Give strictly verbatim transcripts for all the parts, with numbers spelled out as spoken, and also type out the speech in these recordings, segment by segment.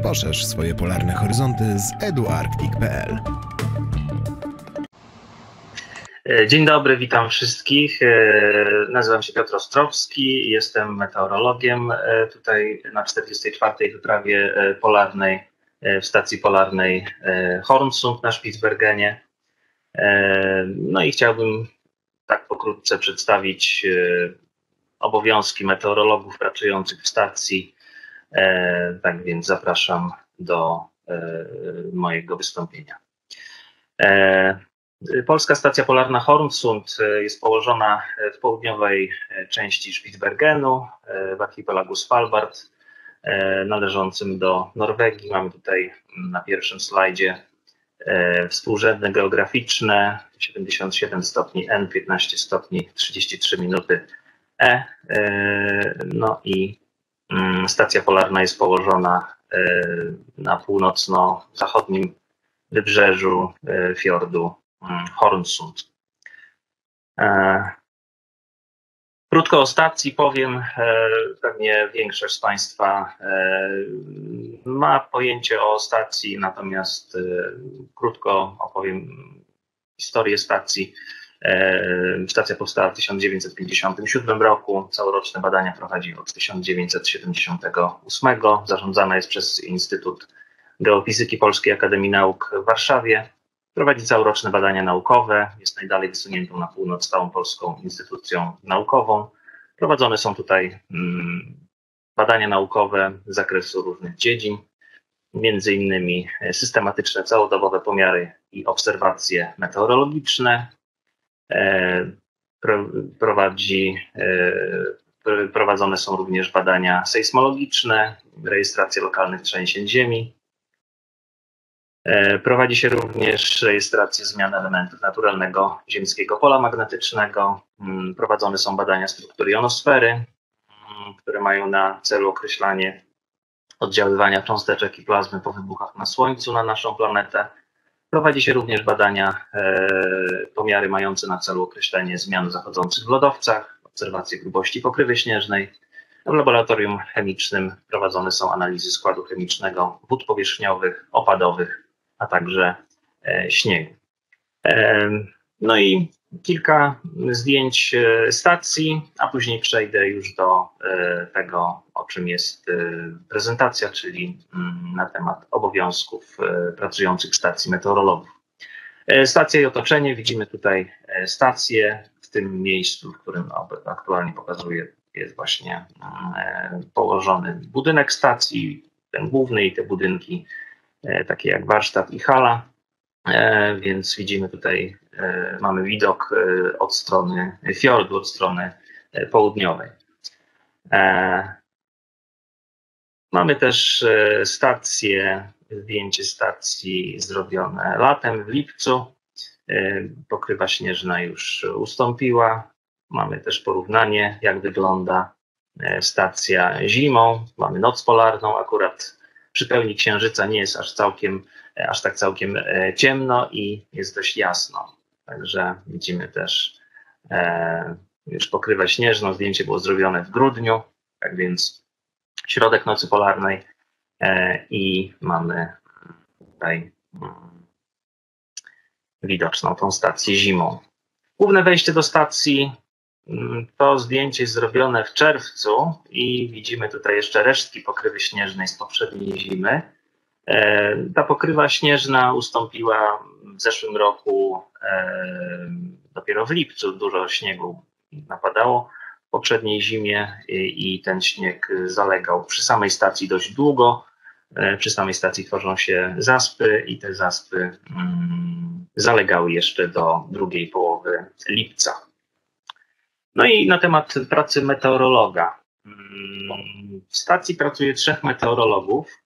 Poszerz swoje polarne horyzonty z eduarctic kropka p l. Dzień dobry, witam wszystkich. Nazywam się Piotr Ostrowski, jestem meteorologiem tutaj na czterdziestej czwartej wyprawie polarnej w stacji polarnej Hornsund na Spitsbergenie. No i chciałbym tak pokrótce przedstawić obowiązki meteorologów pracujących w stacji. Tak więc zapraszam do mojego wystąpienia. Polska Stacja Polarna Hornsund jest położona w południowej części Spitsbergenu, w archipelagu Svalbard, należącym do Norwegii. Mamy tutaj na pierwszym slajdzie współrzędne geograficzne, siedemdziesiąt siedem stopni N, piętnaście stopni, trzydzieści trzy minuty E. No i stacja polarna jest położona na północno-zachodnim wybrzeżu fiordu Hornsund. Krótko o stacji powiem. Pewnie większość z Państwa ma pojęcie o stacji, natomiast krótko opowiem historię stacji. Stacja powstała w tysiąc dziewięćset pięćdziesiątym siódmym roku. Całoroczne badania prowadzi od tysiąc dziewięćset siedemdziesiątego ósmego. Zarządzana jest przez Instytut Geofizyki Polskiej Akademii Nauk w Warszawie. Prowadzi całoroczne badania naukowe. Jest najdalej wysuniętą na północ całą polską instytucją naukową. Prowadzone są tutaj badania naukowe z zakresu różnych dziedzin, między innymi systematyczne całodobowe pomiary i obserwacje meteorologiczne. Prowadzi, prowadzone są również badania sejsmologiczne, rejestracja lokalnych trzęsień ziemi. Prowadzi się również rejestrację zmian elementów naturalnego ziemskiego pola magnetycznego. Prowadzone są badania struktury jonosfery, które mają na celu określanie oddziaływania cząsteczek i plazmy po wybuchach na Słońcu na naszą planetę. Prowadzi się również badania, pomiary mające na celu określenie zmian zachodzących w lodowcach, obserwacje grubości pokrywy śnieżnej. W laboratorium chemicznym prowadzone są analizy składu chemicznego wód powierzchniowych, opadowych, a także śniegu. No i kilka zdjęć stacji, a później przejdę już do tego, o czym jest prezentacja, czyli na temat obowiązków pracujących stacji meteorologów. Stacja i otoczenie. Widzimy tutaj stację. W tym miejscu, w którym aktualnie pokazuję, jest właśnie położony budynek stacji, ten główny i te budynki takie jak warsztat i hala. Więc widzimy tutaj, mamy widok od strony fiordu, od strony południowej. Mamy też stację, zdjęcie stacji zrobione latem, w lipcu. Pokrywa śnieżna już ustąpiła. Mamy też porównanie, jak wygląda stacja zimą. Mamy noc polarną, akurat przy pełni księżyca nie jest aż całkiem, aż tak całkiem ciemno i jest dość jasno. Także widzimy też już pokrywę śnieżną. Zdjęcie było zrobione w grudniu, tak więc środek nocy polarnej i mamy tutaj widoczną tą stację zimą. Główne wejście do stacji, to zdjęcie jest zrobione w czerwcu i widzimy tutaj jeszcze resztki pokrywy śnieżnej z poprzedniej zimy. Ta pokrywa śnieżna ustąpiła w zeszłym roku, dopiero w lipcu dużo śniegu napadało w poprzedniej zimie i ten śnieg zalegał przy samej stacji dość długo. Przy samej stacji tworzą się zaspy i te zaspy zalegały jeszcze do drugiej połowy lipca. No i na temat pracy meteorologa. W stacji pracuje trzech meteorologów.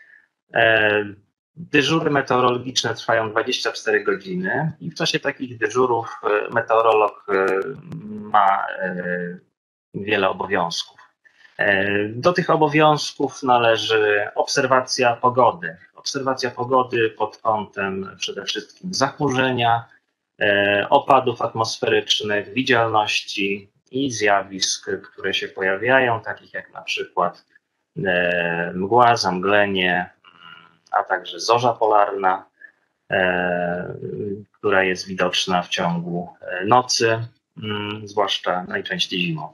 Dyżury meteorologiczne trwają dwadzieścia cztery godziny i w czasie takich dyżurów meteorolog ma wiele obowiązków. Do tych obowiązków należy obserwacja pogody. Obserwacja pogody pod kątem przede wszystkim zachmurzenia, opadów atmosferycznych, widzialności i zjawisk, które się pojawiają, takich jak na przykład mgła, zamglenie, a także zorza polarna, która jest widoczna w ciągu nocy, zwłaszcza najczęściej zimą.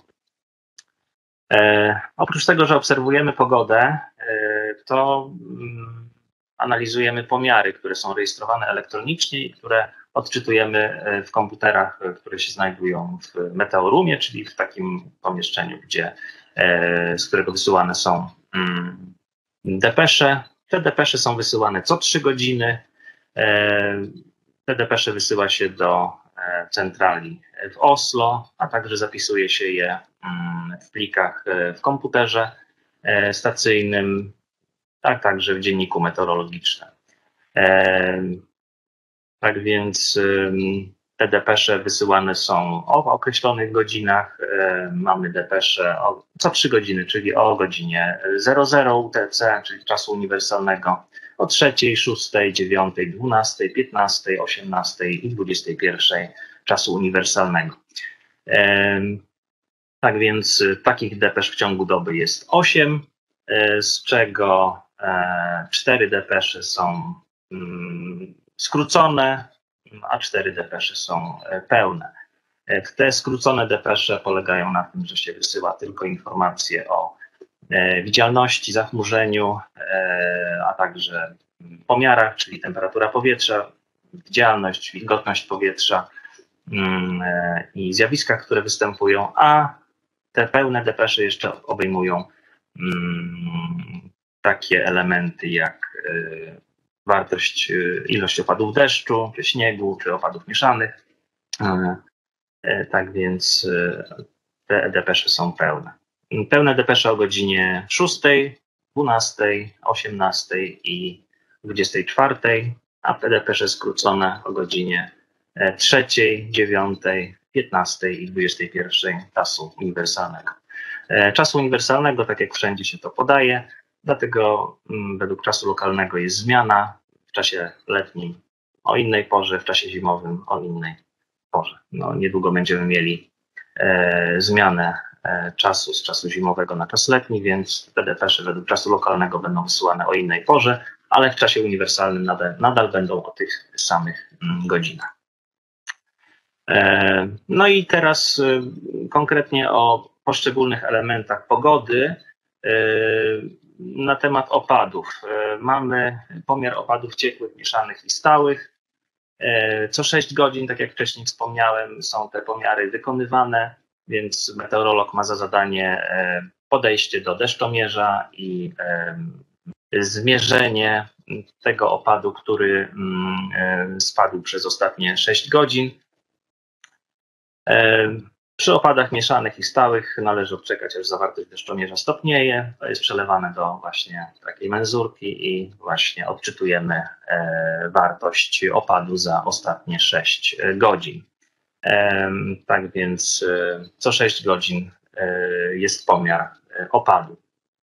Oprócz tego, że obserwujemy pogodę, to analizujemy pomiary, które są rejestrowane elektronicznie i które odczytujemy w komputerach, które się znajdują w meteorumie, czyli w takim pomieszczeniu, gdzie, z którego wysyłane są depesze. Te depesze są wysyłane co trzy godziny. Te depesze wysyła się do centrali w Oslo, a także zapisuje się je w plikach w komputerze stacyjnym, a także w dzienniku meteorologicznym. Tak więc te depesze wysyłane są o określonych godzinach. Mamy depesze o, co trzy godziny, czyli o godzinie zero zero U T C, czyli czasu uniwersalnego, o trzeciej, szóstej, dziewiątej, dwunastej, piętnastej, osiemnastej i dwudziestej pierwszej czasu uniwersalnego. Tak więc takich depesz w ciągu doby jest osiem, z czego cztery depesze są skrócone, a cztery depesze są pełne. Te skrócone depesze polegają na tym, że się wysyła tylko informacje o widzialności, zachmurzeniu, a także pomiarach, czyli temperatura powietrza, widzialność, wilgotność powietrza i zjawiskach, które występują, a te pełne depesze jeszcze obejmują takie elementy jak wartość, ilość opadów deszczu, czy śniegu, czy opadów mieszanych. Tak więc te depesze są pełne. Pełne depesze o godzinie szóstej, dwunastej, osiemnastej i dwudziestej czwartej, a te depesze skrócone o godzinie trzeciej, dziewiątej, piętnastej i dwudziestej pierwszej czasu uniwersalnego. Czasu uniwersalnego, tak jak wszędzie się to podaje, dlatego według czasu lokalnego jest zmiana, w czasie letnim o innej porze, w czasie zimowym o innej porze. No, niedługo będziemy mieli e, zmianę e, czasu z czasu zimowego na czas letni, więc te depesze według czasu lokalnego będą wysyłane o innej porze, ale w czasie uniwersalnym nadal, nadal będą o tych samych mm, godzinach. E, no i teraz e, konkretnie o poszczególnych elementach pogody. E, Na temat opadów. Mamy pomiar opadów ciekłych, mieszanych i stałych. Co sześć godzin, tak jak wcześniej wspomniałem, są te pomiary wykonywane, więc meteorolog ma za zadanie podejście do deszczomierza i zmierzenie tego opadu, który spadł przez ostatnie sześć godzin. Przy opadach mieszanych i stałych należy odczekać, aż zawartość deszczomierza stopnieje. To jest przelewane do właśnie takiej menzurki i właśnie odczytujemy wartość opadu za ostatnie sześć godzin. Tak więc co sześć godzin jest pomiar opadu.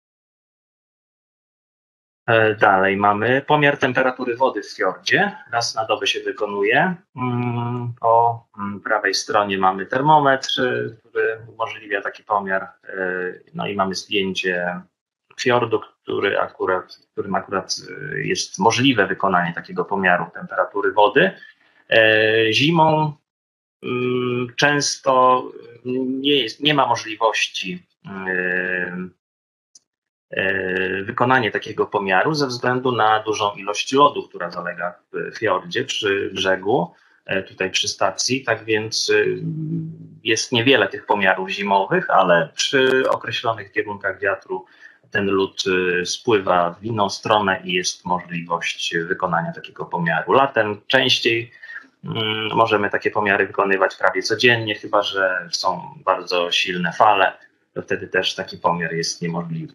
Dalej mamy pomiar temperatury wody w fiordzie. Raz na dobę się wykonuje. Po prawej stronie mamy termometr, który umożliwia taki pomiar. No i mamy zdjęcie fiordu, który akurat, którym akurat jest możliwe wykonanie takiego pomiaru temperatury wody. Zimą często nie jest, nie ma możliwości wykonanie takiego pomiaru ze względu na dużą ilość lodu, która zalega w fiordzie przy brzegu, tutaj przy stacji. Tak więc jest niewiele tych pomiarów zimowych, ale przy określonych kierunkach wiatru ten lód spływa w inną stronę i jest możliwość wykonania takiego pomiaru. Latem częściej możemy takie pomiary wykonywać prawie codziennie, chyba że są bardzo silne fale, to wtedy też taki pomiar jest niemożliwy.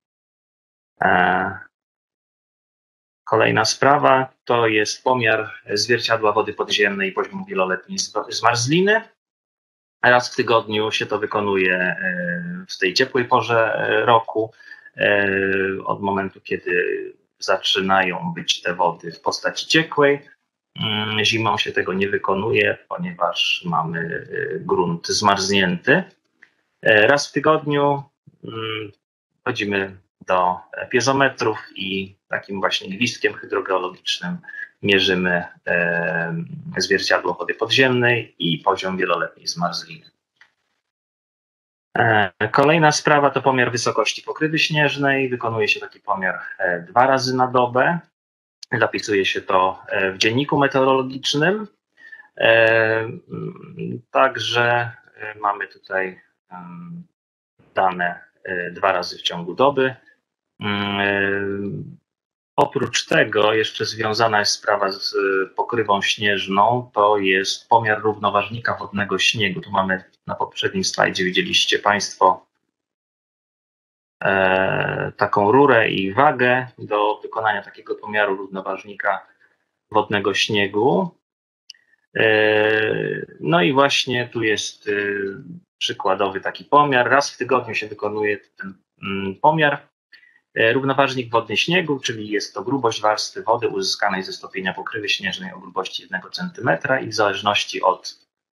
Kolejna sprawa to jest pomiar zwierciadła wody podziemnej i poziomu wieloletniej zmarzliny. Raz w tygodniu się to wykonuje w tej ciepłej porze roku, od momentu, kiedy zaczynają być te wody w postaci ciekłej. Zimą się tego nie wykonuje, ponieważ mamy grunt zmarznięty. Raz w tygodniu chodzimy do piezometrów i takim właśnie gwizdkiem hydrogeologicznym mierzymy zwierciadło wody podziemnej i poziom wieloletniej zmarzliny. Kolejna sprawa to pomiar wysokości pokrywy śnieżnej. Wykonuje się taki pomiar dwa razy na dobę. Zapisuje się to w dzienniku meteorologicznym. Także mamy tutaj dane dwa razy w ciągu doby. Oprócz tego jeszcze związana jest sprawa z pokrywą śnieżną, to jest pomiar równoważnika wodnego śniegu. Tu mamy na poprzednim slajdzie, widzieliście Państwo taką rurę i wagę do wykonania takiego pomiaru równoważnika wodnego śniegu. No i właśnie tu jest przykładowy taki pomiar. Raz w tygodniu się wykonuje ten pomiar. Równoważnik wodny śniegu, czyli jest to grubość warstwy wody uzyskanej ze stopienia pokrywy śnieżnej o grubości jednego centymetra i w zależności od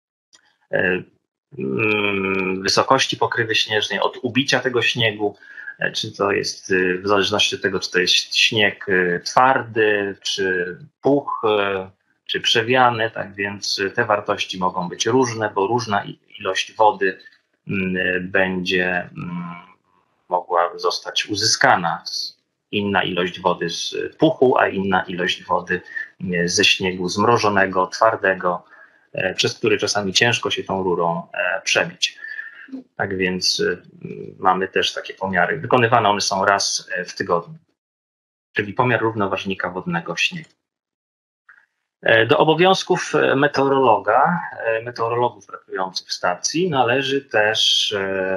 wysokości pokrywy śnieżnej, od ubicia tego śniegu, czy to jest w zależności od tego, czy to jest śnieg twardy, czy puch, czy przewiany, tak więc te wartości mogą być różne, bo różna ilość wody będzie mogła zostać uzyskana. Inna ilość wody z puchu, a inna ilość wody ze śniegu zmrożonego, twardego, przez który czasami ciężko się tą rurą przebić. Tak więc mamy też takie pomiary. Wykonywane one są raz w tygodniu, czyli pomiar równoważnika wodnego śniegu. Do obowiązków meteorologa, meteorologów pracujących w stacji należy też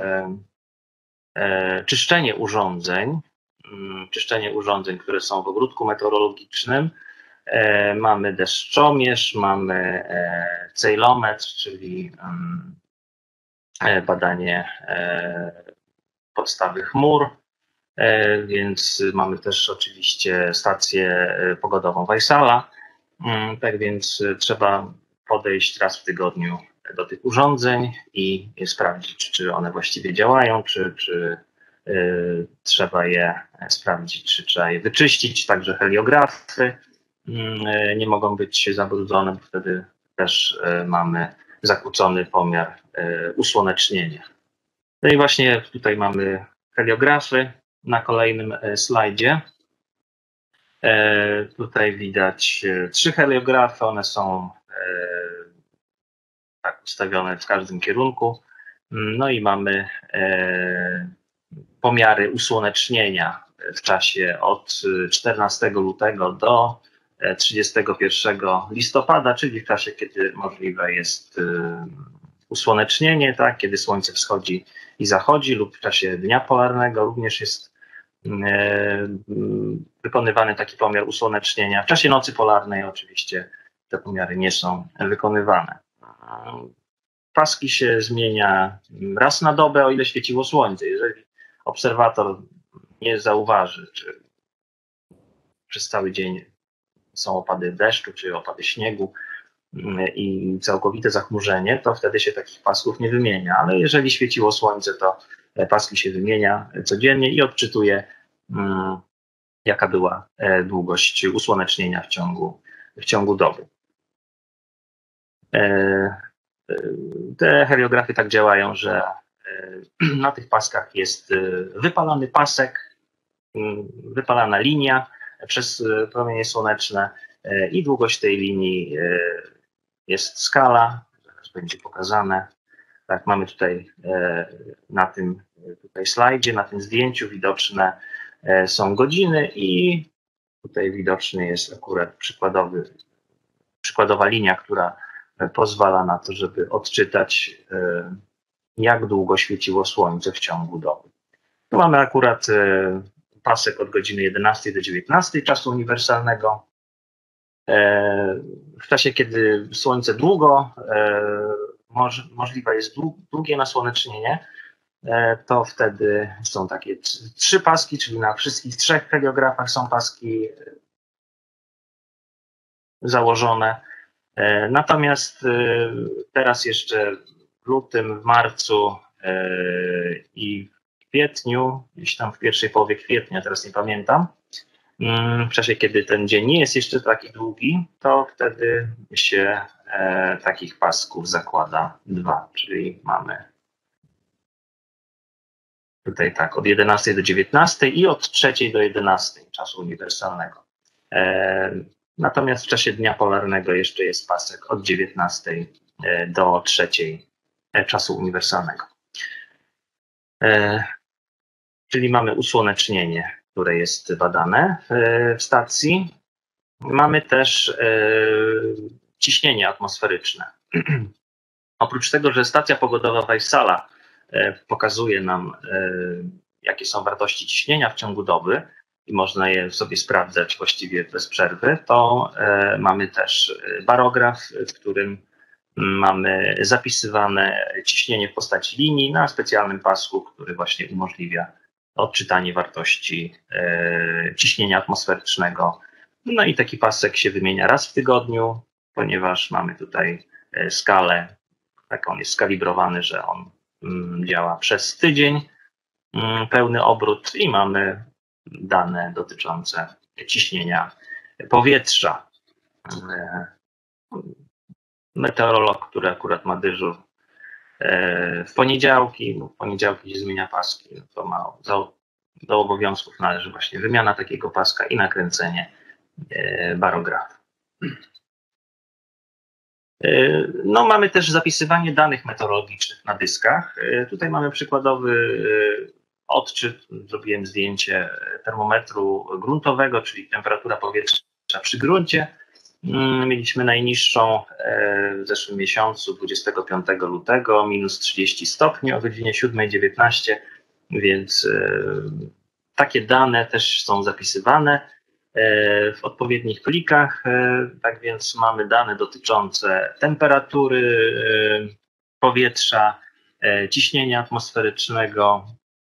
czyszczenie urządzeń, czyszczenie urządzeń, które są w ogródku meteorologicznym. Mamy deszczomierz, mamy ceilometr, czyli badanie podstawy chmur, więc mamy też oczywiście stację pogodową Weissala. Tak więc trzeba podejść raz w tygodniu do tych urządzeń i sprawdzić, czy one właściwie działają, czy, czy y, trzeba je sprawdzić, czy trzeba je wyczyścić. Także heliografy y, nie mogą być zabrudzone, bo wtedy też y, mamy zakłócony pomiar y, usłonecznienia. No i właśnie tutaj mamy heliografy na kolejnym y, slajdzie. Y, tutaj widać y, trzy heliografy, one są y, tak ustawione w każdym kierunku. No i mamy e, pomiary usłonecznienia w czasie od czternastego lutego do trzydziestego pierwszego listopada, czyli w czasie, kiedy możliwe jest e, usłonecznienie, tak, kiedy słońce wschodzi i zachodzi, lub w czasie dnia polarnego również jest e, wykonywany taki pomiar usłonecznienia. W czasie nocy polarnej oczywiście te pomiary nie są wykonywane. Paski się zmienia raz na dobę, o ile świeciło słońce. Jeżeli obserwator nie zauważy, czy przez cały dzień są opady deszczu, czy opady śniegu i całkowite zachmurzenie, to wtedy się takich pasków nie wymienia. Ale jeżeli świeciło słońce, to paski się wymienia codziennie i odczytuje, jaka była długość usłonecznienia w ciągu, w ciągu doby. Te heliografy tak działają, że na tych paskach jest wypalany pasek, wypalana linia przez promienie słoneczne i długość tej linii jest skala, zaraz będzie pokazane. Tak, mamy tutaj na tym tutaj slajdzie, na tym zdjęciu widoczne są godziny i tutaj widoczny jest akurat przykładowy, przykładowa linia, która pozwala na to, żeby odczytać, jak długo świeciło słońce w ciągu doby. Tu mamy akurat pasek od godziny jedenastej do dziewiętnastej czasu uniwersalnego. W czasie, kiedy słońce długo, możliwe jest długie nasłonecznienie, to wtedy są takie trzy paski, czyli na wszystkich trzech heliografach są paski założone. Natomiast teraz jeszcze w lutym, w marcu i kwietniu, gdzieś tam w pierwszej połowie kwietnia, teraz nie pamiętam, w czasie, kiedy ten dzień nie jest jeszcze taki długi, to wtedy się e, takich pasków zakłada dwa, czyli mamy tutaj tak od jedenastej do dziewiętnastej i od trzeciej do jedenastej czasu uniwersalnego. E, natomiast w czasie dnia polarnego jeszcze jest pasek od dziewiętnastej do trzeciej czasu uniwersalnego. E, czyli mamy usłonecznienie, które jest badane w stacji. Mamy też e, ciśnienie atmosferyczne. Oprócz tego, że stacja pogodowa Weissala e, pokazuje nam, e, jakie są wartości ciśnienia w ciągu doby i można je sobie sprawdzać właściwie bez przerwy, to e, mamy też barograf, w którym mamy zapisywane ciśnienie w postaci linii na specjalnym pasku, który właśnie umożliwia odczytanie wartości e, ciśnienia atmosferycznego. No i taki pasek się wymienia raz w tygodniu, ponieważ mamy tutaj skalę, tak on jest skalibrowany, że on działa przez tydzień, pełny obrót i mamy dane dotyczące ciśnienia powietrza. Meteorolog, który akurat ma dyżur w poniedziałki, bo w poniedziałki się zmienia paski, no to ma do, do obowiązków należy właśnie wymiana takiego paska i nakręcenie barografu. No, mamy też zapisywanie danych meteorologicznych na dyskach. Tutaj mamy przykładowy odczyt. Zrobiłem zdjęcie termometru gruntowego, czyli temperatura powietrza przy gruncie. Mieliśmy najniższą w zeszłym miesiącu, dwudziestego piątego lutego, minus trzydzieści stopni o godzinie siódmej dziewiętnaście, więc takie dane też są zapisywane w odpowiednich plikach. Tak więc mamy dane dotyczące temperatury powietrza, ciśnienia atmosferycznego,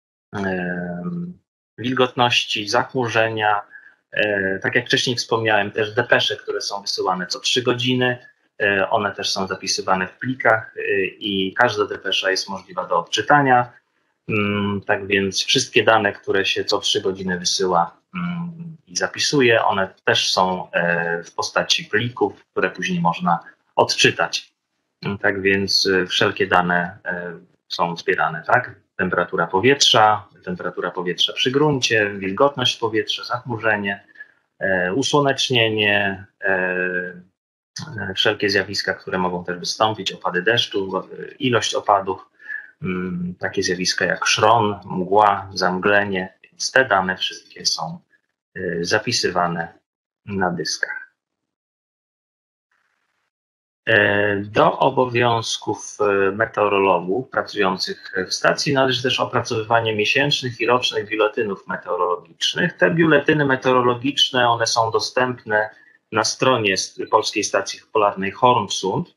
wilgotności, zachmurzenia. Tak jak wcześniej wspomniałem, też depesze, które są wysyłane co trzy godziny, one też są zapisywane w plikach i każda depesza jest możliwa do odczytania. Tak więc wszystkie dane, które się co trzy godziny wysyła i zapisuje, one też są w postaci plików, które później można odczytać. Tak więc wszelkie dane są zbierane, tak? Temperatura powietrza, temperatura powietrza przy gruncie, wilgotność powietrza, zachmurzenie, usłonecznienie, wszelkie zjawiska, które mogą też wystąpić, opady deszczu, ilość opadów, takie zjawiska jak szron, mgła, zamglenie, więc te dane wszystkie są zapisywane na dyskach. Do obowiązków meteorologów pracujących w stacji należy też opracowywanie miesięcznych i rocznych biuletynów meteorologicznych. Te biuletyny meteorologiczne, one są dostępne na stronie Polskiej Stacji Polarnej Hornsund.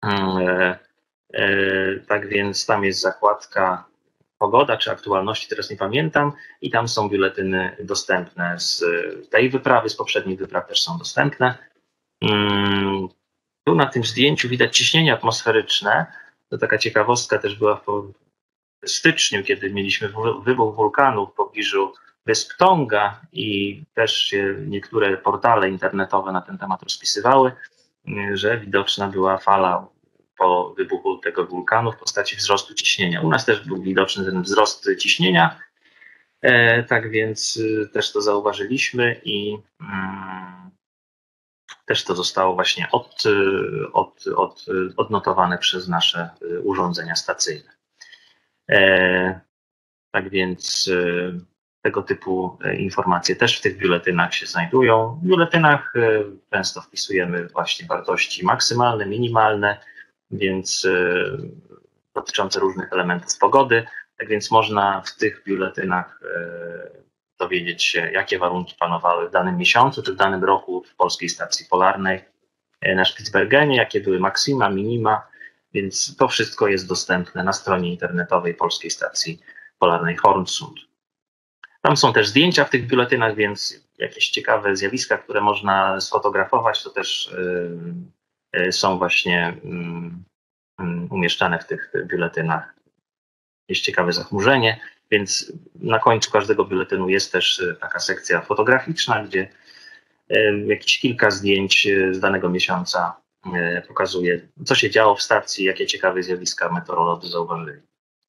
Tak więc tam jest zakładka pogoda czy aktualności, teraz nie pamiętam, i tam są biuletyny dostępne z tej wyprawy, z poprzednich wypraw też są dostępne. Tu na tym zdjęciu widać ciśnienie atmosferyczne. To taka ciekawostka też była w styczniu, kiedy mieliśmy wybuch wulkanu w pobliżu wysp Tonga i też się niektóre portale internetowe na ten temat rozpisywały, że widoczna była fala po wybuchu tego wulkanu w postaci wzrostu ciśnienia. U nas też był widoczny ten wzrost ciśnienia, e, tak więc też to zauważyliśmy i mm, też to zostało właśnie od, od, od, odnotowane przez nasze urządzenia stacyjne. E, tak więc e, tego typu informacje też w tych biuletynach się znajdują. W biuletynach e, często wpisujemy właśnie wartości maksymalne, minimalne, więc y, dotyczące różnych elementów pogody. Tak więc można w tych biuletynach y, dowiedzieć się, jakie warunki panowały w danym miesiącu czy w danym roku w Polskiej Stacji Polarnej y, na Spitsbergenie, jakie były maksima, minima, więc to wszystko jest dostępne na stronie internetowej Polskiej Stacji Polarnej Hornsund. Tam są też zdjęcia w tych biuletynach, więc jakieś ciekawe zjawiska, które można sfotografować, to też y, są właśnie umieszczane w tych biuletynach. Jest ciekawe zachmurzenie Więc na końcu każdego biuletynu jest też taka sekcja fotograficzna, gdzie jakieś kilka zdjęć z danego miesiąca pokazuje, co się działo w stacji, jakie ciekawe zjawiska meteorolodzy zauważyli.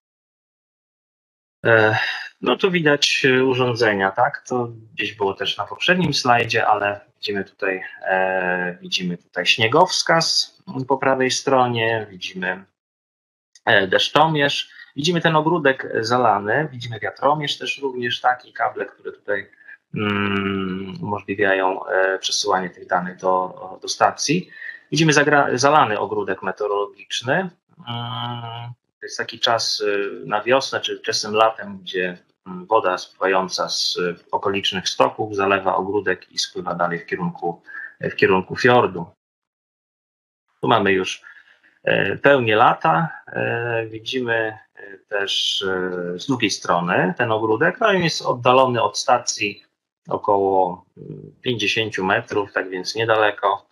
No tu widać urządzenia, tak? To gdzieś było też na poprzednim slajdzie, ale widzimy tutaj, e, widzimy tutaj śniegowskaz po prawej stronie, widzimy deszczomierz, widzimy ten ogródek zalany, widzimy wiatromierz też również, tak? I kable, które tutaj mm, umożliwiają e, przesyłanie tych danych do, do stacji. Widzimy zagra, zalany ogródek meteorologiczny. Mm, to jest taki czas na wiosnę, czy czasem latem, gdzie woda spływająca z okolicznych stoków zalewa ogródek i spływa dalej w kierunku, w kierunku fiordu. Tu mamy już pełnię lata. Widzimy też z drugiej strony ten ogródek. No i jest oddalony od stacji około pięćdziesiąt metrów, tak więc niedaleko.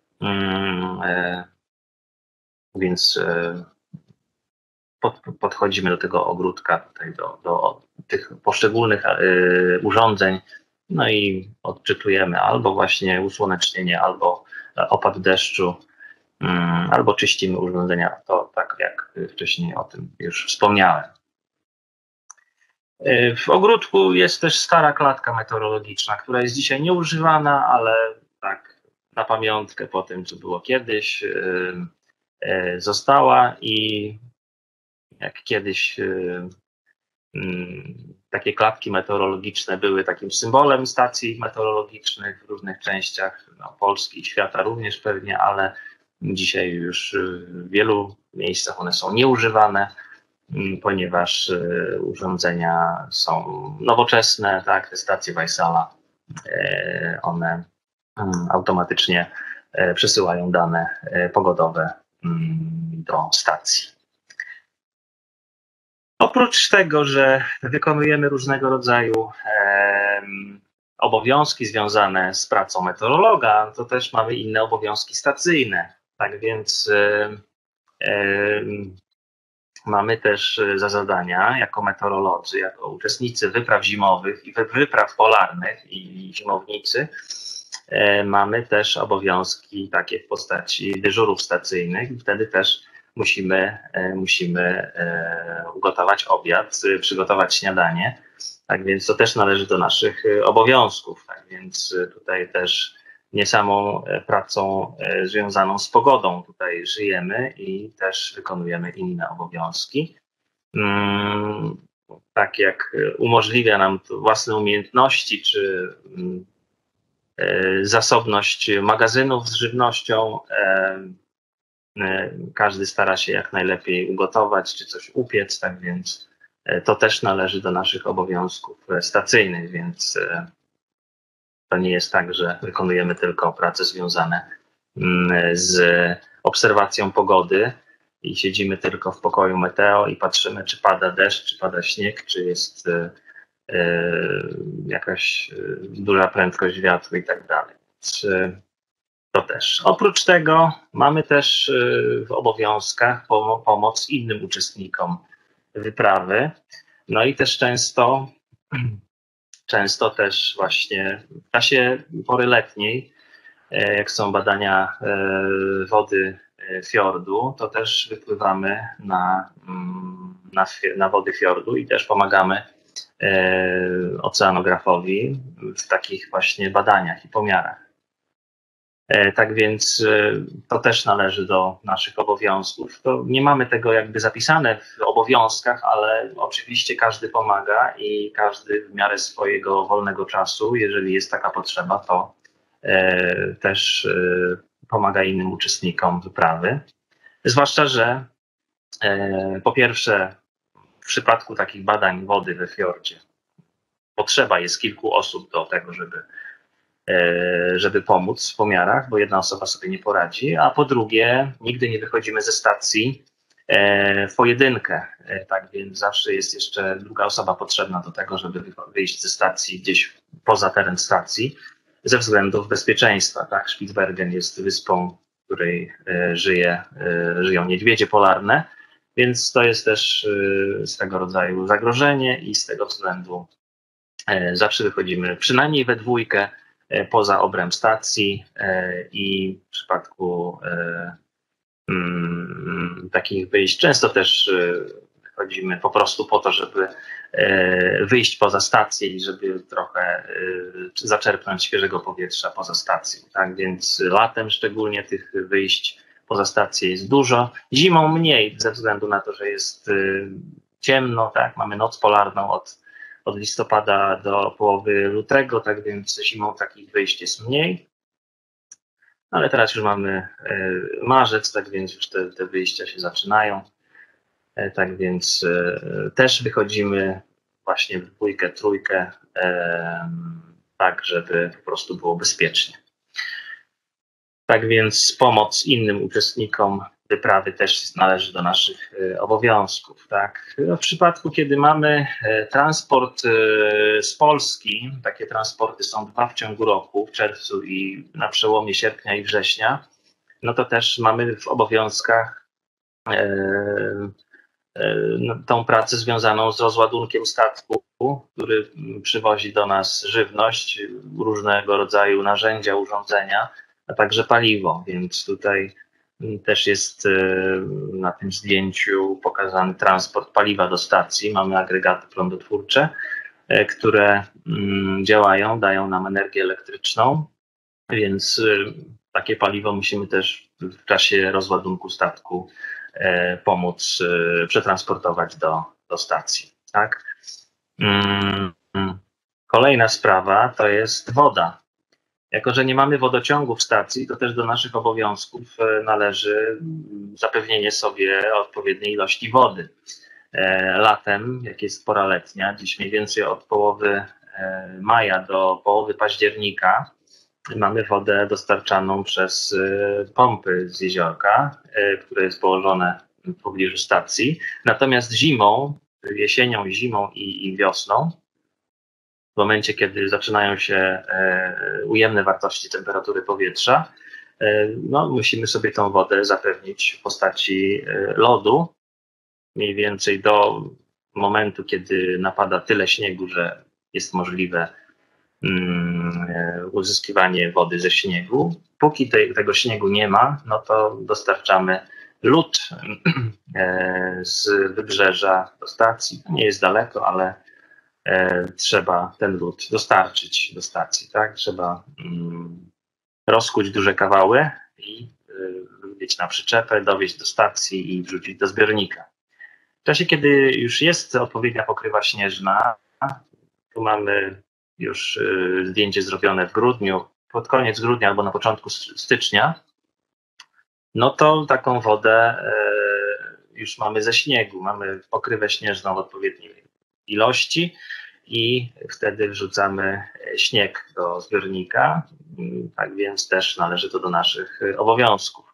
Więc podchodzimy do tego ogródka, tutaj do, do tych poszczególnych urządzeń, no i odczytujemy albo właśnie usłonecznienie, albo opad deszczu, albo czyścimy urządzenia, to tak jak wcześniej o tym już wspomniałem. W ogródku jest też stara klatka meteorologiczna, która jest dzisiaj nieużywana, ale tak na pamiątkę po tym, co było kiedyś, została i jak kiedyś takie klatki meteorologiczne były takim symbolem stacji meteorologicznych w różnych częściach no, Polski i świata również pewnie, ale dzisiaj już w wielu miejscach one są nieużywane, ponieważ urządzenia są nowoczesne, tak, te stacje Weissala, one automatycznie przesyłają dane pogodowe do stacji. Oprócz tego, że wykonujemy różnego rodzaju e, obowiązki związane z pracą meteorologa, to też mamy inne obowiązki stacyjne. Tak więc e, e, mamy też za zadania jako meteorolodzy, jako uczestnicy wypraw zimowych i wypraw polarnych i zimownicy, e, mamy też obowiązki takie w postaci dyżurów stacyjnych i wtedy też musimy, musimy ugotować obiad, przygotować śniadanie. Tak więc to też należy do naszych obowiązków. Tak więc tutaj też nie samą pracą związaną z pogodą tutaj żyjemy i też wykonujemy inne obowiązki. Tak jak umożliwia nam to własne umiejętności czy zasobność magazynów z żywnością, każdy stara się jak najlepiej ugotować czy coś upiec, tak więc to też należy do naszych obowiązków stacyjnych, więc to nie jest tak, że wykonujemy tylko prace związane z obserwacją pogody i siedzimy tylko w pokoju meteo i patrzymy, czy pada deszcz, czy pada śnieg, czy jest jakaś duża prędkość wiatru i tak dalej. To też. Oprócz tego mamy też w obowiązkach pomoc innym uczestnikom wyprawy. No i też często, często też właśnie w czasie pory letniej, jak są badania wody fiordu, to też wypływamy na, na, na wody fiordu i też pomagamy oceanografowi w takich właśnie badaniach i pomiarach. Tak więc to też należy do naszych obowiązków. To nie mamy tego jakby zapisane w obowiązkach, ale oczywiście każdy pomaga i każdy w miarę swojego wolnego czasu, jeżeli jest taka potrzeba, to też pomaga innym uczestnikom wyprawy. Zwłaszcza, że po pierwsze w przypadku takich badań wody we fiordzie potrzeba jest kilku osób do tego, żeby żeby pomóc w pomiarach, bo jedna osoba sobie nie poradzi, a po drugie nigdy nie wychodzimy ze stacji w pojedynkę, tak więc zawsze jest jeszcze druga osoba potrzebna do tego, żeby wyjść ze stacji gdzieś poza teren stacji ze względów bezpieczeństwa. Tak? Spitsbergen jest wyspą, w której żyje, żyją niedźwiedzie polarne Więc to jest też swego rodzaju zagrożenie i z tego względu zawsze wychodzimy przynajmniej we dwójkę poza obręb stacji i w przypadku takich wyjść często też wychodzimy po prostu po to, żeby wyjść poza stację i żeby trochę zaczerpnąć świeżego powietrza poza stacją. Tak więc latem szczególnie tych wyjść poza stację jest dużo, zimą mniej ze względu na to, że jest ciemno, tak, mamy noc polarną od, od listopada do połowy lutego, tak więc zimą takich wyjść jest mniej. Ale teraz już mamy marzec, tak więc już te, te wyjścia się zaczynają. Tak więc też wychodzimy właśnie w dwójkę, trójkę, tak żeby po prostu było bezpiecznie. Tak więc pomoc innym uczestnikom wyprawy też należy do naszych obowiązków. Tak. W przypadku, kiedy mamy transport z Polski, takie transporty są dwa w ciągu roku, w czerwcu i na przełomie sierpnia i września, no to też mamy w obowiązkach tą pracę związaną z rozładunkiem statku, który przywozi do nas żywność, różnego rodzaju narzędzia, urządzenia, a także paliwo, więc tutaj też jest na tym zdjęciu pokazany transport paliwa do stacji. Mamy agregaty prądotwórcze, które działają, dają nam energię elektryczną, więc takie paliwo musimy też w czasie rozładunku statku pomóc przetransportować do, do stacji. Tak? Kolejna sprawa to jest woda. Jako że nie mamy wodociągu w stacji, to też do naszych obowiązków należy zapewnienie sobie odpowiedniej ilości wody. Latem, jak jest pora letnia, dziś mniej więcej od połowy maja do połowy października, mamy wodę dostarczaną przez pompy z jeziorka, które jest położone w pobliżu stacji. Natomiast zimą, jesienią, zimą i, i wiosną, w momencie, kiedy zaczynają się ujemne wartości temperatury powietrza, no, musimy sobie tą wodę zapewnić w postaci lodu, mniej więcej do momentu, kiedy napada tyle śniegu, że jest możliwe uzyskiwanie wody ze śniegu. Póki te, tego śniegu nie ma, no to dostarczamy lód z wybrzeża do stacji. Nie jest daleko, ale trzeba ten lód dostarczyć do stacji. Tak? Trzeba rozkuć duże kawały i wrzucić na przyczepę, dowieźć do stacji i wrzucić do zbiornika. W czasie, kiedy już jest odpowiednia pokrywa śnieżna, tu mamy już zdjęcie zrobione w grudniu, pod koniec grudnia albo na początku stycznia, no to taką wodę już mamy ze śniegu, mamy pokrywę śnieżną w odpowiedniej ilości i wtedy wrzucamy śnieg do zbiornika, tak więc też należy to do naszych obowiązków.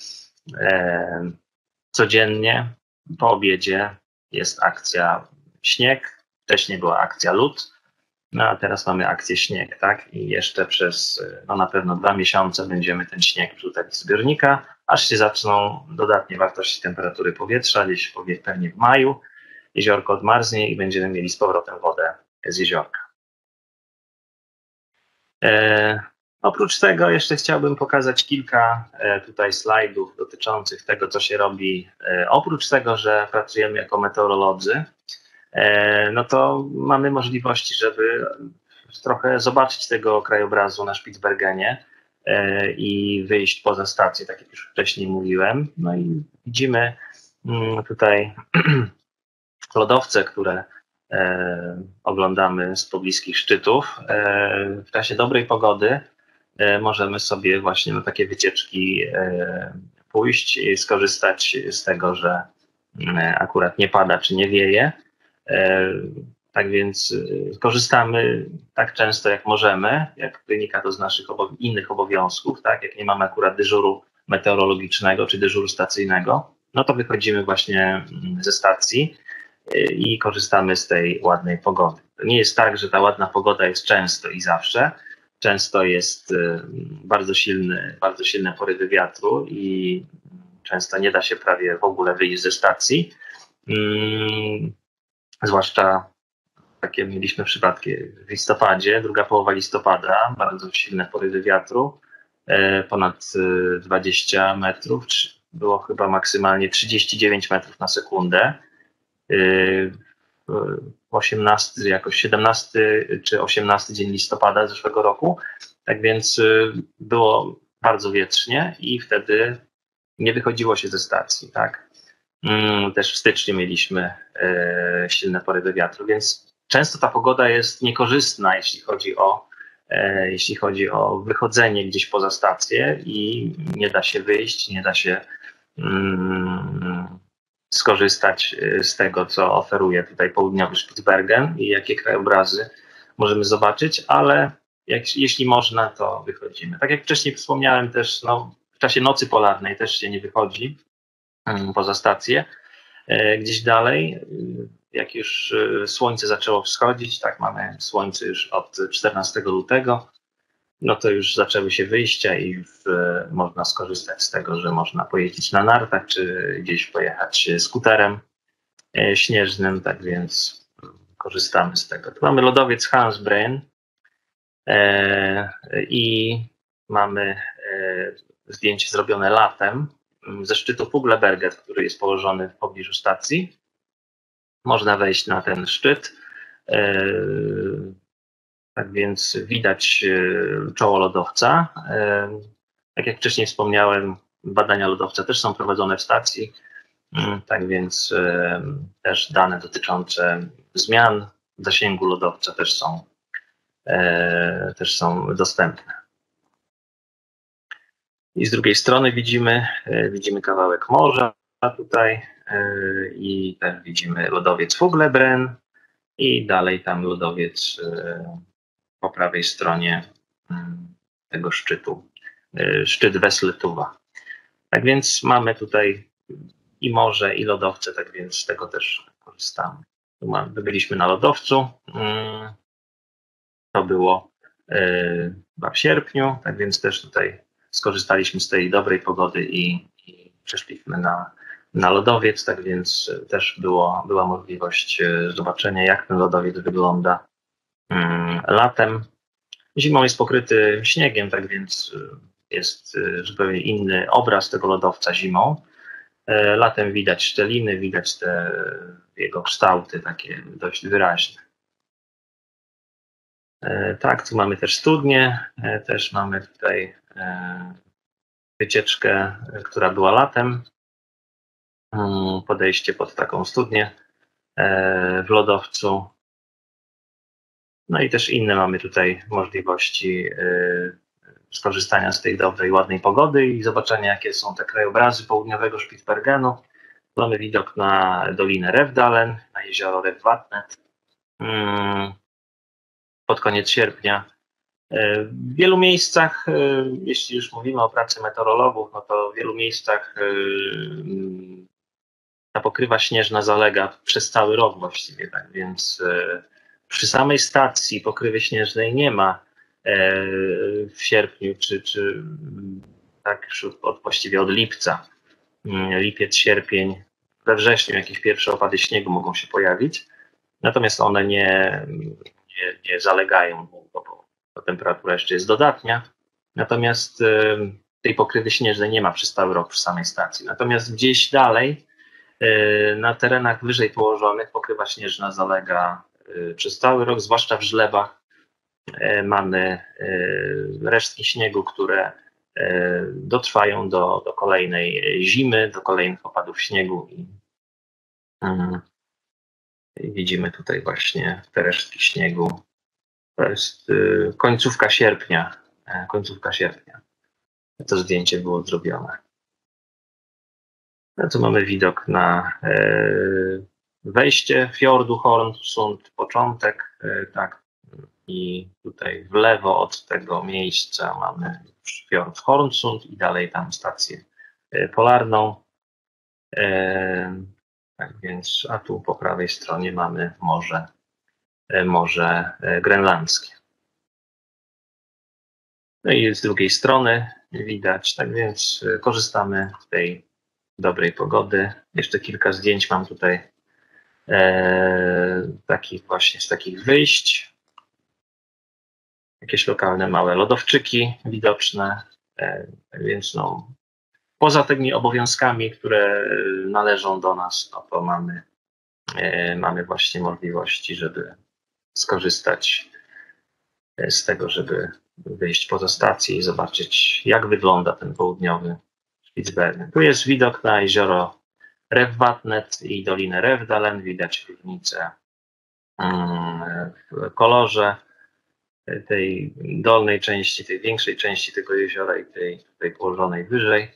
Codziennie po obiedzie jest akcja śnieg, wcześniej była akcja lód, no a teraz mamy akcję śnieg, tak? I jeszcze przez no na pewno dwa miesiące będziemy ten śnieg wrzucać z zbiornika, aż się zaczną dodatnie wartości temperatury powietrza, gdzieś pewnie w maju. Jeziorko odmarznie i będziemy mieli z powrotem wodę z jeziorka. E, oprócz tego jeszcze chciałbym pokazać kilka e, tutaj slajdów dotyczących tego, co się robi. E, oprócz tego, że pracujemy jako meteorolodzy, e, no to mamy możliwości, żeby trochę zobaczyć tego krajobrazu na Spitsbergenie e, i wyjść poza stację, tak jak już wcześniej mówiłem. No i widzimy mm, tutaj lodowce, które e, oglądamy z pobliskich szczytów. E, w czasie dobrej pogody e, możemy sobie właśnie na takie wycieczki e, pójść i skorzystać z tego, że e, akurat nie pada czy nie wieje. E, tak więc e, korzystamy tak często jak możemy, jak wynika to z naszych obo innych obowiązków, tak? Jak nie mamy akurat dyżuru meteorologicznego czy dyżuru stacyjnego, no to wychodzimy właśnie ze stacji i korzystamy z tej ładnej pogody. To nie jest tak, że ta ładna pogoda jest często i zawsze. Często jest bardzo silny, bardzo silne porywy wiatru i często nie da się prawie w ogóle wyjść ze stacji. Zwłaszcza takie mieliśmy przypadki w listopadzie, druga połowa listopada, bardzo silne porywy wiatru, ponad dwadzieścia metrów, było chyba maksymalnie trzydzieści dziewięć metrów na sekundę. osiemnasty, jakoś siedemnasty czy osiemnasty dzień listopada zeszłego roku, tak więc było bardzo wietrznie i wtedy nie wychodziło się ze stacji, tak. Też w styczniu mieliśmy silne porywy wiatru, więc często ta pogoda jest niekorzystna, jeśli chodzi o, jeśli chodzi o wychodzenie gdzieś poza stację i nie da się wyjść, nie da się mm, skorzystać z tego, co oferuje tutaj południowy Spitsbergen i jakie krajobrazy możemy zobaczyć, ale jak, jeśli można, to wychodzimy. Tak jak wcześniej wspomniałem też, no, w czasie nocy polarnej też się nie wychodzi poza stację. Gdzieś dalej, jak już słońce zaczęło wschodzić, tak mamy słońce już od czternastego lutego, no to już zaczęły się wyjścia i w, można skorzystać z tego, że można pojeździć na nartach, czy gdzieś pojechać skuterem śnieżnym, tak więc korzystamy z tego. Tu mamy lodowiec Hansbreen e, i mamy e, zdjęcie zrobione latem ze szczytu Fugleberget, który jest położony w pobliżu stacji. Można wejść na ten szczyt. Tak więc widać czoło lodowca. Tak jak wcześniej wspomniałem, badania lodowca też są prowadzone w stacji. Tak więc też dane dotyczące zmian zasięgu lodowca też są, też są dostępne. I z drugiej strony widzimy, widzimy kawałek morza tutaj i też widzimy lodowiec Fuglebren i dalej tam lodowiec po prawej stronie tego szczytu, szczyt Wesletuwa. Tak więc mamy tutaj i morze, i lodowce, tak więc z tego też korzystamy. Tu mamy, byliśmy na lodowcu, to było chyba w sierpniu, tak więc też tutaj skorzystaliśmy z tej dobrej pogody i, i przeszliśmy na, na lodowiec, tak więc też było, była możliwość zobaczenia, jak ten lodowiec wygląda um, latem. Zimą jest pokryty śniegiem, tak więc jest zupełnie inny obraz tego lodowca zimą. Latem widać szczeliny, widać te jego kształty takie dość wyraźne. Tak, tu mamy też studnię, też mamy tutaj wycieczkę, która była latem, podejście pod taką studnię w lodowcu. No i też inne mamy tutaj możliwości skorzystania z tej dobrej, ładnej pogody i zobaczenia, jakie są te krajobrazy południowego Spitsbergenu. Mamy widok na Dolinę Revdalen, na jezioro Revvatnet. Pod koniec sierpnia. W wielu miejscach, jeśli już mówimy o pracy meteorologów, no to w wielu miejscach ta pokrywa śnieżna zalega przez cały rok właściwie, tak więc przy samej stacji pokrywy śnieżnej nie ma w sierpniu, czy, czy tak już od, właściwie od lipca, lipiec, sierpień, we wrześniu jakieś pierwsze opady śniegu mogą się pojawić, natomiast one nie, nie, nie zalegają, bo, bo temperatura jeszcze jest dodatnia, natomiast tej pokrywy śnieżnej nie ma przez cały rok przy samej stacji, natomiast gdzieś dalej na terenach wyżej położonych pokrywa śnieżna zalega przez cały rok, zwłaszcza w żlebach. Mamy resztki śniegu, które dotrwają do, do kolejnej zimy, do kolejnych opadów śniegu i, i widzimy tutaj właśnie te resztki śniegu. To jest końcówka sierpnia, końcówka sierpnia. To zdjęcie było zrobione. No tu mamy widok na wejście fiordu Hornsund, początek, tak, i tutaj w lewo od tego miejsca mamy już fiord Hornsund i dalej tam stację polarną. Tak więc, a tu po prawej stronie mamy morze, morze grenlandzkie. No i z drugiej strony widać, tak więc korzystamy z tej dobrej pogody. Jeszcze kilka zdjęć mam tutaj e, takich właśnie z takich wyjść. Jakieś lokalne małe lodowczyki widoczne, e, więc no, poza tymi obowiązkami, które należą do nas, no to mamy, e, mamy właśnie możliwości, żeby skorzystać z tego, żeby wyjść poza stację i zobaczyć, jak wygląda ten południowy Spitsbergen. Tu jest widok na jezioro Revvatnet i Dolinę Revdalen. Widać różnicę w kolorze tej dolnej części, tej większej części tego jeziora i tej, tej położonej wyżej.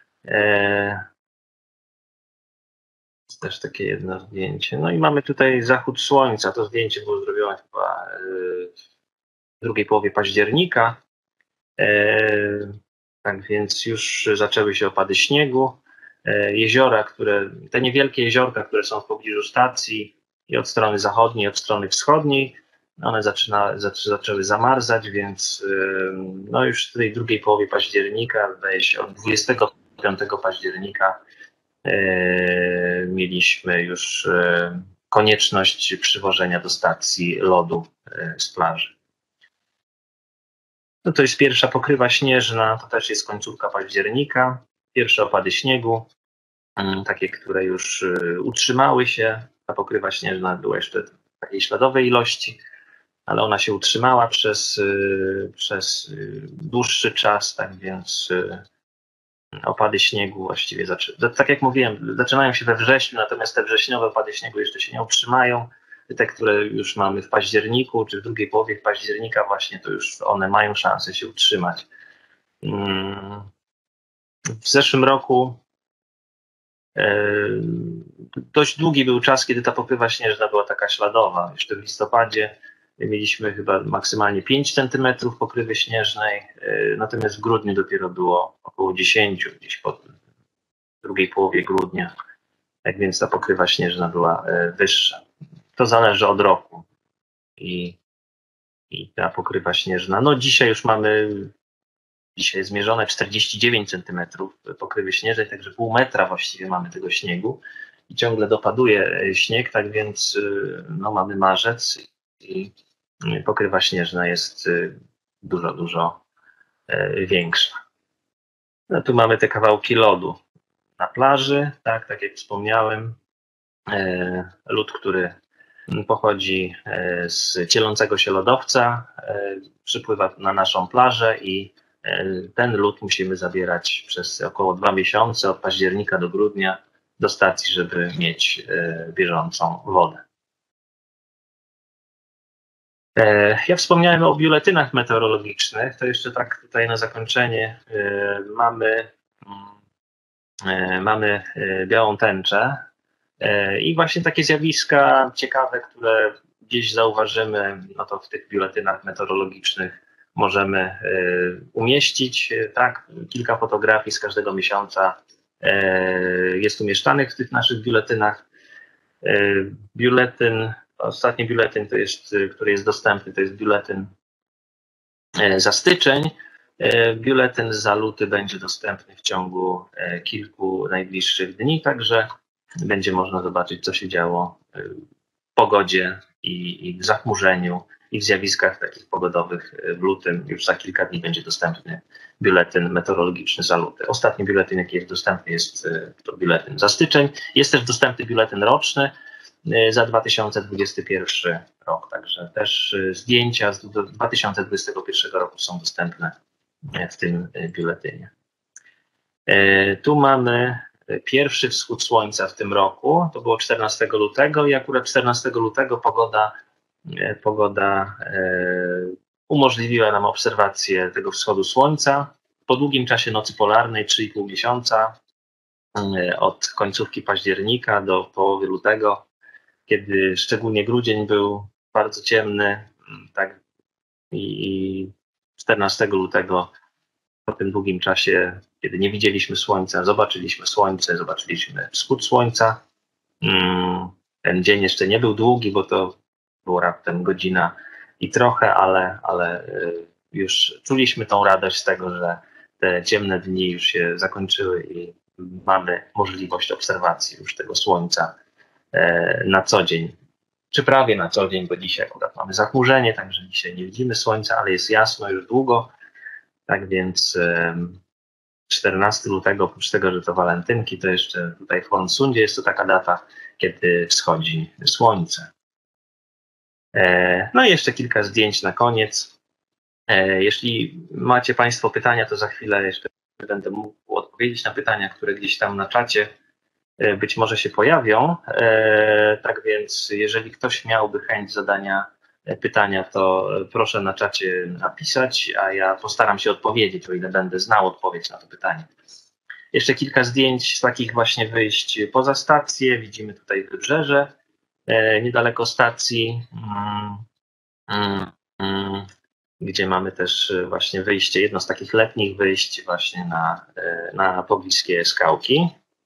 Jest też takie jedno zdjęcie. No i mamy tutaj zachód słońca. To zdjęcie było zrobione chyba w drugiej połowie października. Tak więc już zaczęły się opady śniegu. Jeziora, które, te niewielkie jeziorka, które są w pobliżu stacji i od strony zachodniej, od strony wschodniej, one zaczyna, zaczęły zamarzać, więc no już w tej drugiej połowie października, zdaje się od dwudziestego piątego października e, mieliśmy już e, konieczność przywożenia do stacji lodu e, z plaży. No to jest pierwsza pokrywa śnieżna, to też jest końcówka października. Pierwsze opady śniegu, takie, które już utrzymały się. Ta pokrywa śnieżna była jeszcze w takiej śladowej ilości, ale ona się utrzymała przez, przez dłuższy czas, tak więc opady śniegu właściwie, zaczynają, tak jak mówiłem, zaczynają się we wrześniu, natomiast te wrześniowe opady śniegu jeszcze się nie utrzymają. Te, które już mamy w październiku, czy w drugiej połowie października właśnie, to już one mają szansę się utrzymać. W zeszłym roku dość długi był czas, kiedy ta pokrywa śnieżna była taka śladowa. Jeszcze w listopadzie mieliśmy chyba maksymalnie pięć centymetrów pokrywy śnieżnej, natomiast w grudniu dopiero było około dziesięć, gdzieś po drugiej połowie grudnia. Tak więc ta pokrywa śnieżna była wyższa. To zależy od roku i, i ta pokrywa śnieżna. No dzisiaj już mamy, dzisiaj zmierzone czterdzieści dziewięć centymetrów pokrywy śnieżnej, także pół metra właściwie mamy tego śniegu i ciągle dopaduje śnieg, tak więc no, mamy marzec i pokrywa śnieżna jest dużo, dużo większa. No, tu mamy te kawałki lodu na plaży, tak, tak jak wspomniałem, lód, który pochodzi z cielącego się lodowca, przypływa na naszą plażę i ten lód musimy zabierać przez około dwa miesiące, od października do grudnia, do stacji, żeby mieć bieżącą wodę. Ja wspomniałem o biuletynach meteorologicznych, to jeszcze tak tutaj na zakończenie mamy, mamy białą tęczę i właśnie takie zjawiska ciekawe, które gdzieś zauważymy, no to w tych biuletynach meteorologicznych możemy umieścić. Tak, kilka fotografii z każdego miesiąca jest umieszczanych w tych naszych biuletynach. Biuletyn, ostatni biuletyn, to jest, który jest dostępny, to jest biuletyn za styczeń. Biuletyn za luty będzie dostępny w ciągu kilku najbliższych dni, także będzie można zobaczyć, co się działo w pogodzie i, i w zachmurzeniu i w zjawiskach takich pogodowych w lutym. Już za kilka dni będzie dostępny biuletyn meteorologiczny za luty. Ostatni biuletyn, jaki jest dostępny, jest to biuletyn za styczeń. Jest też dostępny biuletyn roczny za dwa tysiące dwudziesty pierwszy rok, także też zdjęcia z dwa tysiące dwudziestego pierwszego roku są dostępne w tym biuletynie. Tu mamy pierwszy wschód słońca w tym roku, to było czternastego lutego i akurat czternastego lutego pogoda, pogoda umożliwiła nam obserwację tego wschodu słońca. Po długim czasie nocy polarnej, trzy i pół miesiąca, od końcówki października do połowy lutego, kiedy szczególnie grudzień był bardzo ciemny, tak, i czternastego lutego po tym długim czasie, kiedy nie widzieliśmy słońca, zobaczyliśmy słońce, zobaczyliśmy wschód słońca. Ten dzień jeszcze nie był długi, bo to było raptem godzina i trochę, ale, ale już czuliśmy tą radość z tego, że te ciemne dni już się zakończyły i mamy możliwość obserwacji już tego słońca na co dzień, czy prawie na co dzień, bo dzisiaj akurat mamy zachmurzenie, także dzisiaj nie widzimy słońca, ale jest jasno już długo. Tak więc czternastego lutego, oprócz tego, że to walentynki, to jeszcze tutaj w Hornsundzie jest to taka data, kiedy wschodzi słońce. No i jeszcze kilka zdjęć na koniec. Jeśli macie Państwo pytania, to za chwilę jeszcze będę mógł odpowiedzieć na pytania, które gdzieś tam na czacie być może się pojawią. Tak więc jeżeli ktoś miałby chęć zadania pytania, to proszę na czacie napisać, a ja postaram się odpowiedzieć, o ile będę znał odpowiedź na to pytanie. Jeszcze kilka zdjęć z takich właśnie wyjść poza stację. Widzimy tutaj wybrzeże, niedaleko stacji, gdzie mamy też właśnie wyjście, jedno z takich letnich wyjść właśnie na, na pobliskie skałki.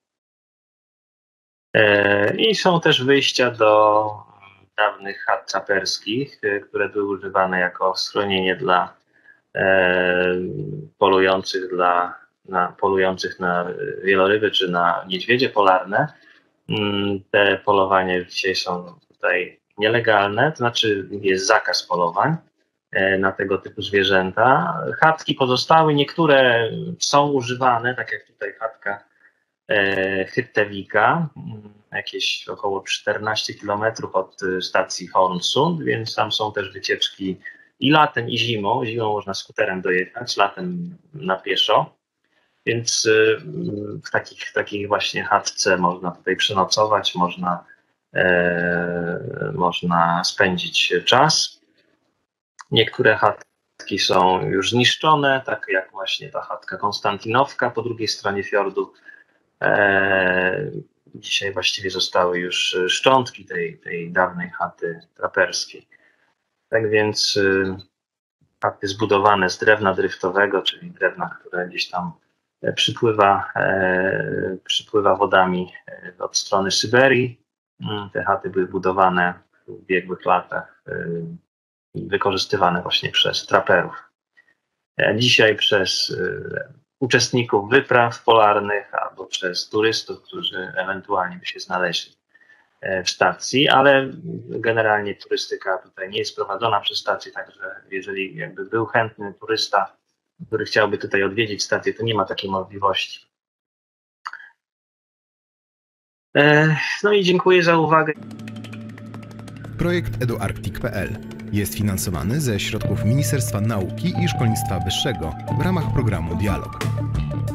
I są też wyjścia do dawnych chat traperskich, które były używane jako schronienie dla e, polujących, dla, na, polujących na wieloryby czy na niedźwiedzie polarne. Te polowania już dzisiaj są tutaj nielegalne, to znaczy jest zakaz polowań na tego typu zwierzęta. Chatki pozostały, niektóre są używane, tak jak tutaj chatka Hyttewika, jakieś około czternaście kilometrów od stacji Hornsund, więc tam są też wycieczki i latem, i zimą. Zimą można skuterem dojechać, latem na pieszo, więc w takich, takich właśnie chatce można tutaj przenocować, można, e, można spędzić czas. Niektóre chatki są już zniszczone, tak jak właśnie ta chatka Konstantinowka po drugiej stronie fiordu. Dzisiaj właściwie zostały już szczątki tej, tej dawnej chaty traperskiej. Tak więc chaty zbudowane z drewna dryftowego, czyli drewna, które gdzieś tam przypływa, przypływa wodami od strony Syberii. Te chaty były budowane w ubiegłych latach i wykorzystywane właśnie przez traperów. Dzisiaj przez uczestników wypraw polarnych albo przez turystów, którzy ewentualnie by się znaleźli w stacji, ale generalnie turystyka tutaj nie jest prowadzona przez stację, także jeżeli jakby był chętny turysta, który chciałby tutaj odwiedzić stację, to nie ma takiej możliwości. No i dziękuję za uwagę. Projekt eduarctic kropka p l jest finansowany ze środków Ministerstwa Nauki i Szkolnictwa Wyższego w ramach programu Dialog.